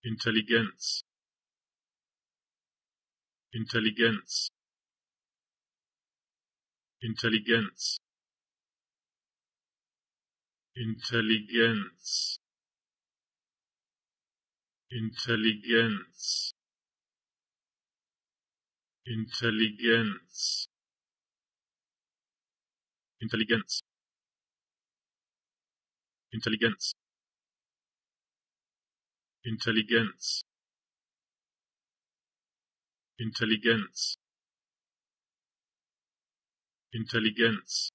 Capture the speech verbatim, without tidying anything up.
Intelligenz, Intelligenz, Intelligenz, Intelligenz, Intelligenz, Intelligenz, Intelligenz, Intelligenz, Intelligenz, Intelligenz, Intelligenz,